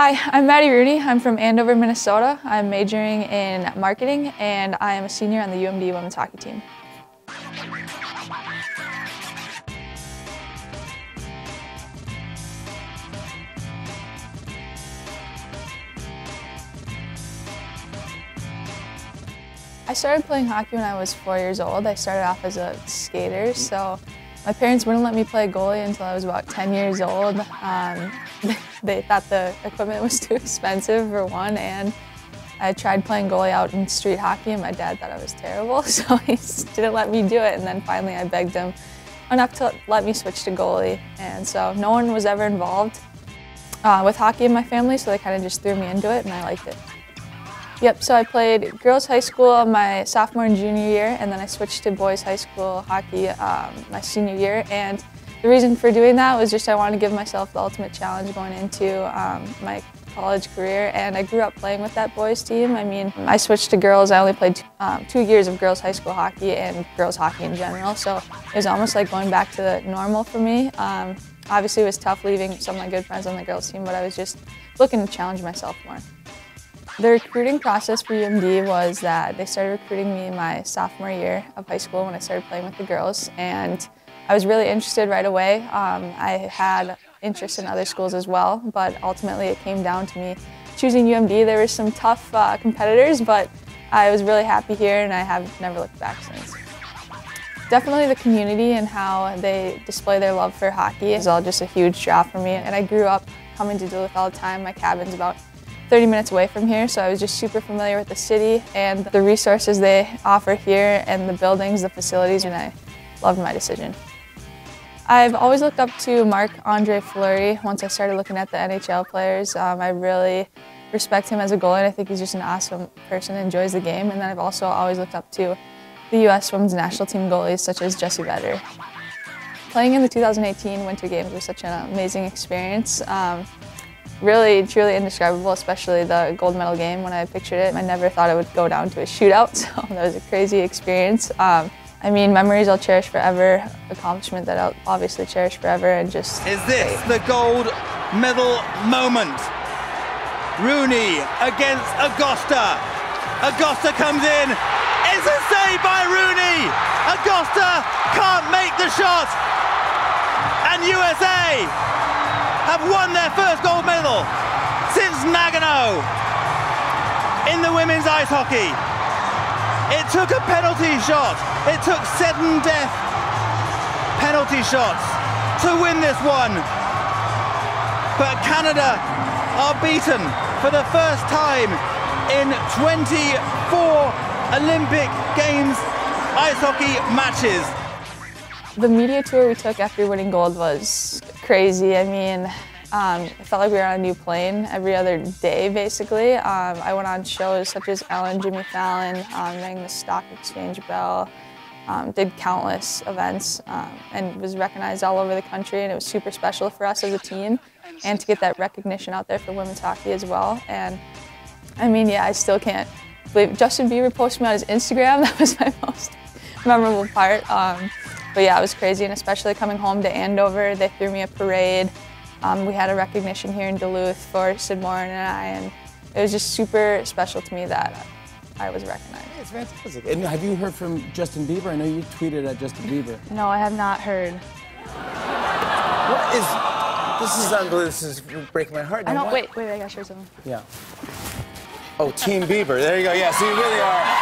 Hi, I'm Maddie Rooney. I'm from Andover, Minnesota. I'm majoring in marketing, and I am a senior on the UMD women's hockey team. I started playing hockey when I was 4 years old. I started off as a skater, so my parents wouldn't let me play goalie until I was about 10 years old. They thought the equipment was too expensive for one, and I tried playing goalie out in street hockey, and my dad thought I was terrible, so he didn't let me do it. And then finally I begged him enough to let me switch to goalie. And so no one was ever involved with hockey in my family, so they kind of just threw me into it, and I liked it. Yep, so I played girls high school my sophomore and junior year, and then I switched to boys high school hockey my senior year. And the reason for doing that was just I wanted to give myself the ultimate challenge going into my college career, and I grew up playing with that boys team. I mean, I switched to girls. I only played 2 years of girls high school hockey and girls hockey in general, so it was almost like going back to the normal for me. Obviously it was tough leaving some of my good friends on the girls team, but I was just looking to challenge myself more. The recruiting process for UMD was that they started recruiting me my sophomore year of high school when I started playing with the girls, and I was really interested right away. I had interest in other schools as well, but ultimately it came down to me choosing UMD. There were some tough competitors, but I was really happy here, and I have never looked back since. Definitely the community and how they display their love for hockey is all just a huge draw for me, and I grew up coming to Duluth all the time. My cabin's about 30 minutes away from here, so I was just super familiar with the city and the resources they offer here and the buildings, the facilities, and I loved my decision. I've always looked up to Marc-Andre Fleury. Once I started looking at the NHL players, I really respect him as a goalie, and I think he's just an awesome person and enjoys the game. And then I've also always looked up to the U.S. women's national team goalies such as Jessie Vedder. Playing in the 2018 Winter Games was such an amazing experience. Really, truly indescribable, especially the gold medal game. When I pictured it, I never thought it would go down to a shootout, so that was a crazy experience. I mean, memories I'll cherish forever, accomplishment that I'll obviously cherish forever, and just... Is this the gold medal moment? Rooney against Agosta. Agosta comes in. It's a save by Rooney. Agosta can't make the shot. And USA have won their first gold medal since Nagano in the women's ice hockey. It took a penalty shot. It took 7 death penalty shots to win this one. But Canada are beaten for the first time in 24 Olympic Games ice hockey matches. The media tour we took after winning gold was crazy. I mean, it felt like we were on a new plane every other day, basically. I went on shows such as Ellen, Jimmy Fallon, rang the Stock Exchange bell, did countless events, and was recognized all over the country, and it was super special for us as a team, and to get that recognition out there for women's hockey as well. And I mean, yeah, I still can't believe Justin Bieber posted me on his Instagram. That was my most memorable part. But yeah, it was crazy, and especially coming home to Andover, they threw me a parade. We had a recognition here in Duluth for Sid Morin and I, and it was just super special to me that I was recognized. It's fantastic. And have you heard from Justin Bieber? I know you tweeted at Justin Bieber. No, I have not heard. What is... This is unbelievable. This is breaking my heart. I know, wait, I gotta share something. Yeah. Oh, Team Bieber. There you go. Yeah, so you really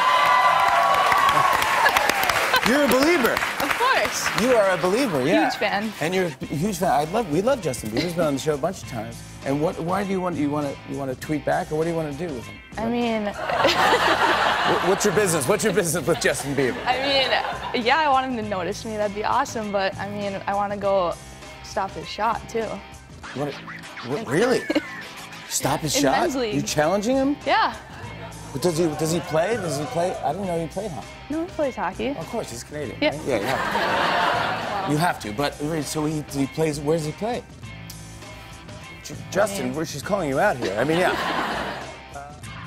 are... You're a believer. Of course. You are a believer, yeah. Huge fan. And you're a huge fan. We love Justin Bieber. He's been on the show a bunch of times. And why do you want to tweet back, or what do you want to do with him? I mean... What's your business? What's your business with Justin Bieber? I mean, yeah, I want him to notice me. That'd be awesome. But I mean, I want to go stop his shot too. Really? Stop his in shot? Men's league. You challenging him? Yeah. But does he play? I didn't know he played hockey. No, he plays hockey. Of course, he's Canadian. Yeah. Right? Yeah, you have to. You have to. But so he plays. Where does he play? Justin, she's calling you out here. I mean, yeah.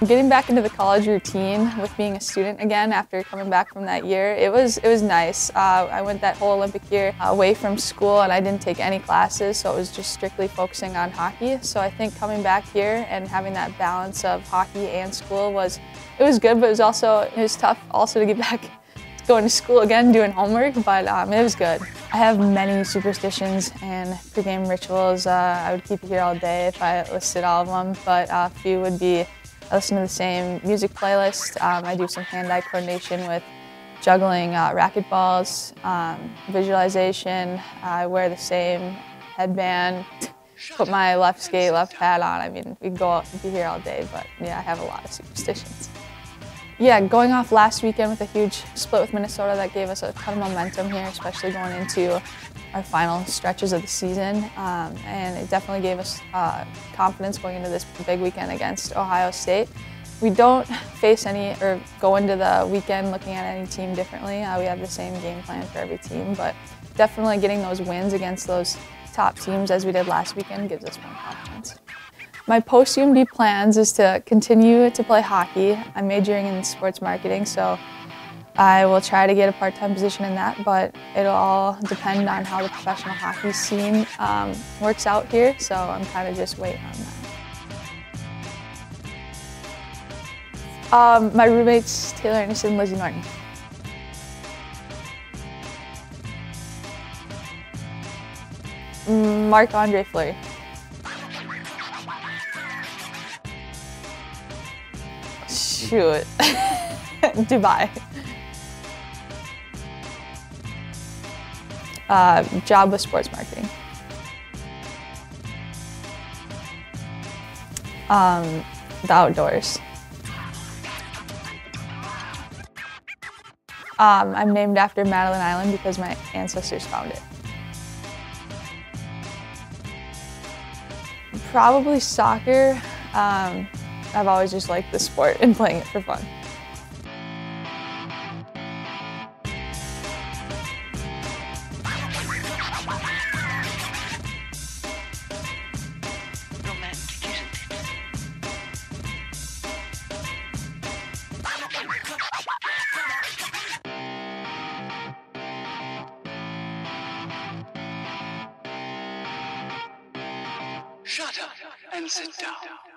Getting back into the college routine with being a student again after coming back from that year, it was nice. I went that whole Olympic year away from school and I didn't take any classes, so it was just strictly focusing on hockey. So I think coming back here and having that balance of hockey and school was good, but it was tough also to get back going to school again, doing homework, but it was good. I have many superstitions and pregame rituals. I would keep it here all day if I listed all of them, but a few would be I listen to the same music playlist. I do some hand-eye coordination with juggling racquetballs, visualization. I wear the same headband, put my left skate, left pad on. I mean, we can be here all day, but yeah, I have a lot of superstitions. Yeah, going off last weekend with a huge split with Minnesota, that gave us a ton of momentum here, especially going into our final stretches of the season. And it definitely gave us confidence going into this big weekend against Ohio State. We don't face or go into the weekend looking at any team differently. We have the same game plan for every team, but definitely getting those wins against those top teams as we did last weekend gives us more confidence. My post-UMD plans is to continue to play hockey. I'm majoring in sports marketing, so I will try to get a part-time position in that, but it'll all depend on how the professional hockey scene works out here, so I'm kind of just waiting on that. My roommates, Taylor Anderson and Lizzie Norton. Marc-Andre Fleury. Shoot. Dubai. Job with sports marketing. The outdoors. I'm named after Madeline Island because my ancestors found it. Probably soccer. I've always just liked the sport and playing it for fun. Shut up and sit down.